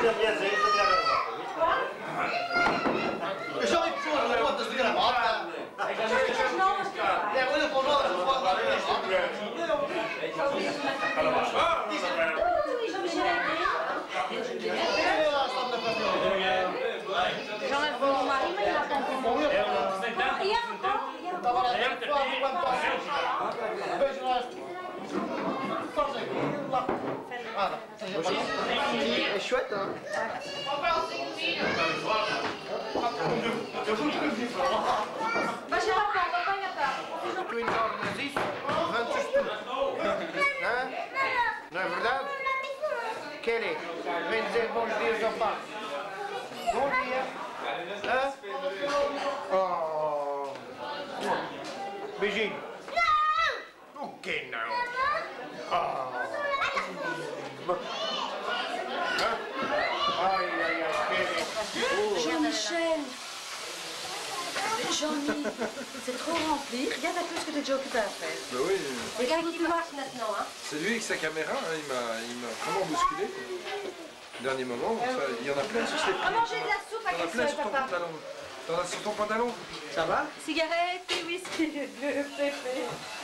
Eu já vi pessoas com botas de gravata. Olha para nós, não pode dar Jean est bon mari, mais il a qu'un témoin. É chouette, hein? Mas já está, venha cá. Tu enormes isso, levantas tudo. Hã? Não é verdade? Querem? Vem dizer bons dias ao pai. Bom dia. Hã? Oh. Beijinho. Não! O que não? Oh. Hã? Ai, ai, ai, querem? Jean-Michel. Jean-Mi, c'est trop rempli. Regarde un peu ce que tu as déjà occupé à faire. Bah oui. Regarde qui marche maintenant, hein. C'est lui avec sa caméra, hein, il m'a vraiment bousculé. Dernier moment, ça, il y en a plein sur ses pieds. On va manger de la soupe à T'en as plein sur ton papa. pantalon. T'en as sur ton pantalon. Ça va? Cigarette et whisky, bleu, pépé.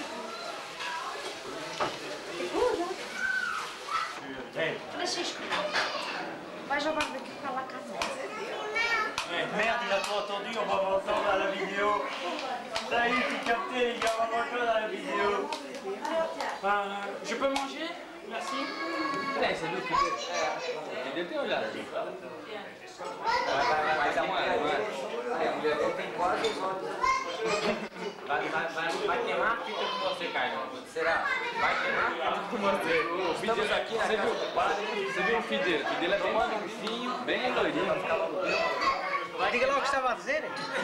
C'est cool, hein? Deixa Vai jogar daqui pra lá, casa. Merde, il a pas entendu, on va m'entendre à la vidéo. Ça y est, tu capté, les gars, on va m'entendre à la vidéo. Je peux manger? Merci. C'est lui qui fait. Il là. Vai dar uma. Tem quase os olhos. Vai queimar a fita com você, Caio. Será? Vai queimar a fita com você. Estamos aqui na casa do padre. Você viu o filho dele? O filho dele é tomando um vinho bem doidinho. Diga logo o que estava a dizer.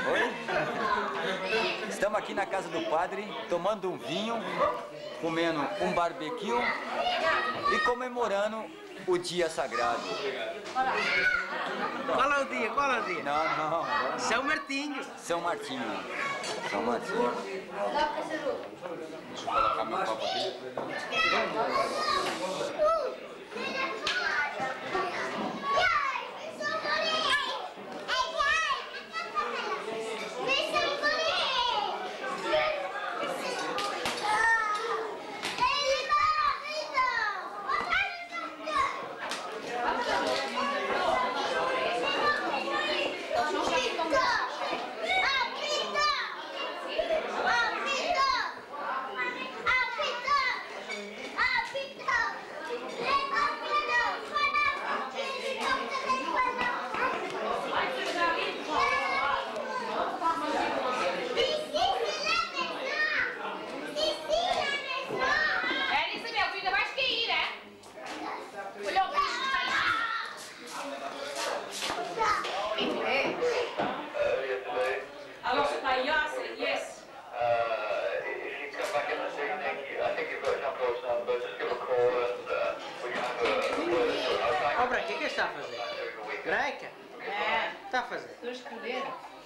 Oi? Estamos aqui na casa do padre, tomando um vinho, comendo um barbecue e comemorando o dia sagrado. Qual é o dia? Qual é o dia? Não. São Martinho. São Martinho. São Martinho. Deixa eu colocar meu copo aqui. Alors c'est pas yes, c'est yes. If you come back in this evening, I think you've got Jean-Paul's number, just give a call and we can have a word. Ó, Branca, o que está a fazer? Branca? É. Está a fazer? Estou a escrever.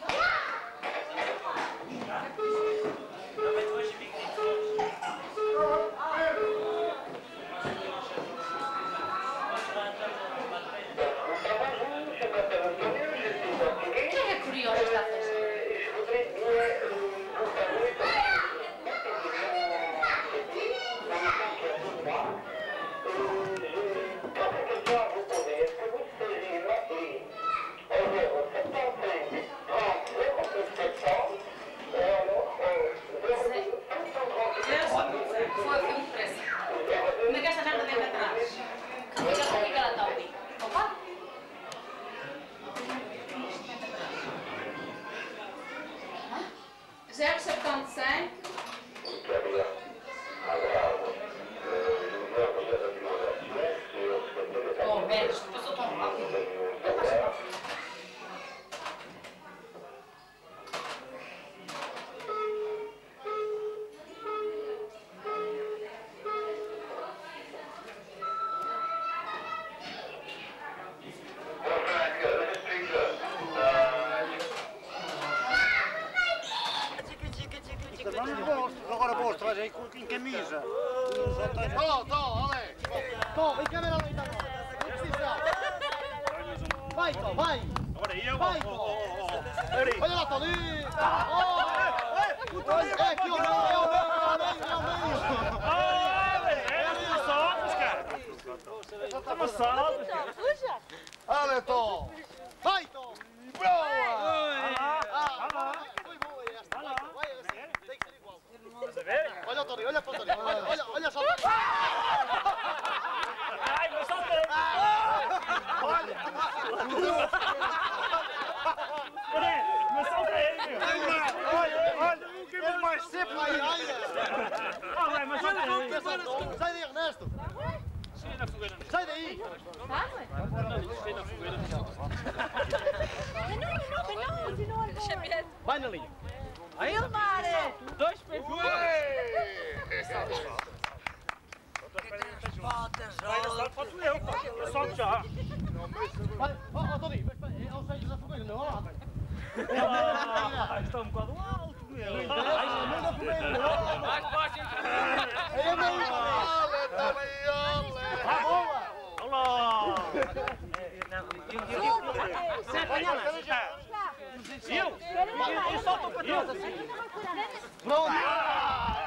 Quem é curioso está a fazer? Foi a filme depressa. Como é que esta merda vem atrás? Por que ela está ali? Opa! 0,75. Oh, merda, isto passou tão rápido. Agora vou traz aí em camisa. Tô, olha. Tô, vem câmera ali, não precisa. Vai, Tom, vai! Agora eu. Vai, Tom! Olha lá, Tom! É aqui o meio! Estamos soltos, cara! Estamos soltos, cara! Olha, Tom! Vai, Tom! Boa! Foi boa esta! Vai, tem que ser igual! Olha o Tony, olha para o Tony! Olha só! Ai, meu saltei! Olha! Meu saltei! Olha! Ele mais sempre! Olha! Olha, mas saltei! Sai daí, Ernesto! Sai daí! Vai na linha! Aí, Filmare! 2 para 2! Falta eu, pô! Eu solto já! Vai, Tony, mas é o seio da fogueira, não é lá! Está um bocado alto, meu! Não da fogueira, não! Mais baixo, É meio! Olha! Boa! Olá! Eu solto para trás assim! Pronto!